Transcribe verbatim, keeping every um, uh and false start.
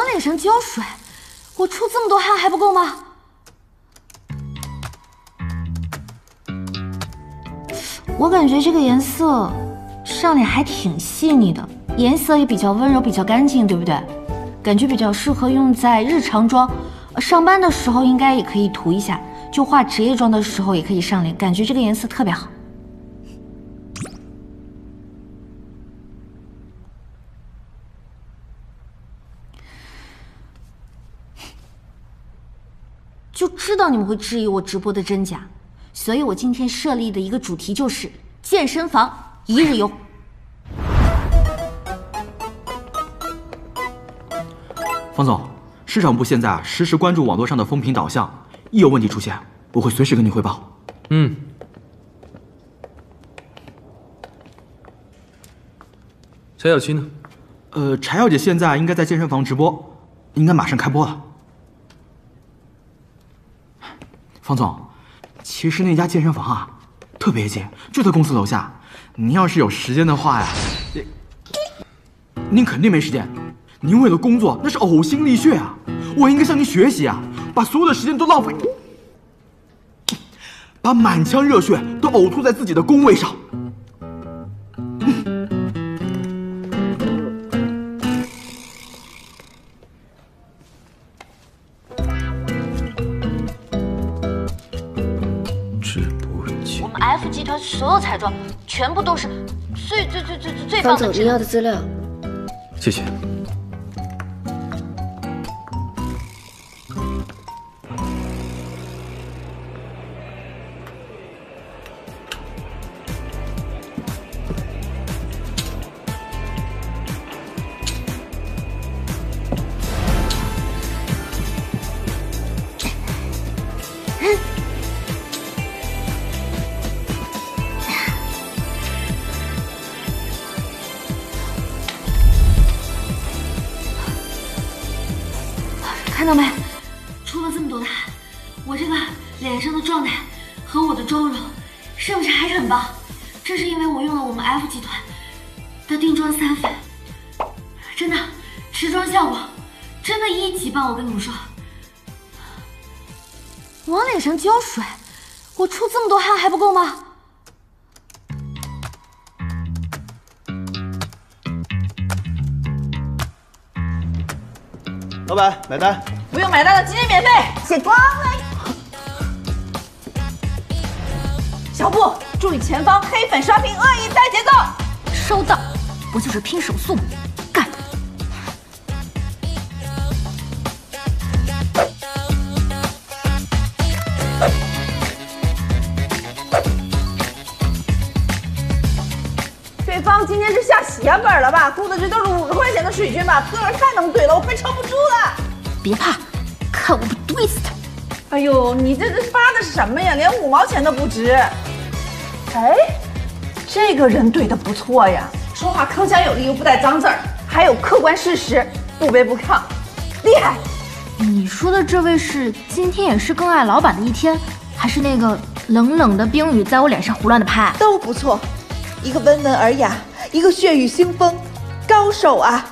往脸上浇水，我出这么多汗还不够吗？我感觉这个颜色上脸还挺细腻的，颜色也比较温柔，比较干净，对不对？感觉比较适合用在日常妆，上班的时候应该也可以涂一下，就化职业妆的时候也可以上脸，感觉这个颜色特别好。就知道你们会质疑我直播的真假，所以我今天设立的一个主题就是健身房一日游。 方总，市场部现在啊实时关注网络上的风评导向，一有问题出现，我会随时跟你汇报。 嗯。柴小七呢？ 呃，柴小姐现在应该在健身房直播，应该马上开播了。方总，其实那家健身房啊，特别近，就在公司楼下。您要是有时间的话呀，您肯定没时间。您为了工作那是呕心沥血啊！我应该向您学习啊，把所有的时间都浪费，把满腔热血都呕吐在自己的工位上。 我们 F 集团所有彩妆全部都是最最最最最最棒的。 方总，你要的资料。 谢谢。 看到没？出了这么多的汗，我这个脸上的状态和我的妆容是不是还是很棒？这是因为我用了我们 F 集团的定妆三粉，真的持妆效果真的一级棒！我跟你们说，往脸上浇水，我出这么多汗还不够吗？ 老板买单， 不用买单了，今天免费。卸妆嘞！小布，注意前方黑粉刷屏恶意带节奏。 收到，不就是拼手速吗？干！ 对方今天是下血本了吧？雇的这都是五十块钱的水军吧？个儿太能怼了，我快撑不住了。 别怕，看我不怼死他！ 哎呦，你这这发的是什么呀？连五毛钱都不值。哎，这个人怼的不错呀，说话铿锵有力又不带脏字儿，还有客观事实，不卑不亢，厉害。 你说的这位是今天也是更爱老板的一天，还是那个冷冷的冰雨在我脸上胡乱的拍？ 都不错，一个温文尔雅，一个血雨腥风，高手啊！